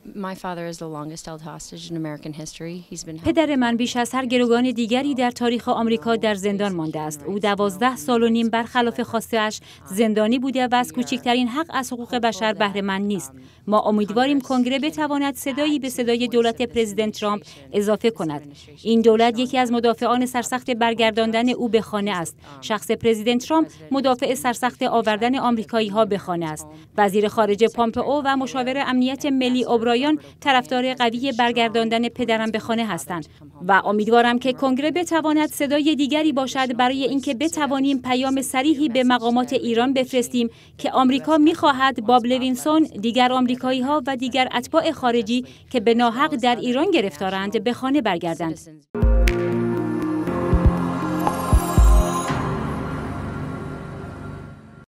پدر من بیش از هر گروگان دیگری در تاریخ آمریکا در زندان مانده است. او 12 سال و نیم برخلاف خواسته‌اش زندانی بوده و از کوچکترین حق از حقوق بشر بهره مند نیست. ما امیدواریم کنگره بتواند صدایی به صدای دولت پرزیدنت ترامپ اضافه کند. این دولت یکی از مدافعان سرسخت برگرداندن او به خانه است. شخص پرزیدنت ترامپ مدافع سرسخت آوردن آمریکایی‌ها به خانه است. وزیر خارجه پامپئو و مشاور امنیت ملی اوبرایان طرفدار قوی برگرداندن پدرم به خانه هستند و امیدوارم که کنگره بتواند صدای دیگری باشد برای اینکه بتوانیم پیام صریحی به مقامات ایران بفرستیم که آمریکا می‌خواهد باب لوینسون، دیگر آمریکایی‌ها و دیگر اتباع خارجی که به ناحق در ایران گرفتارند به خانه برگردند.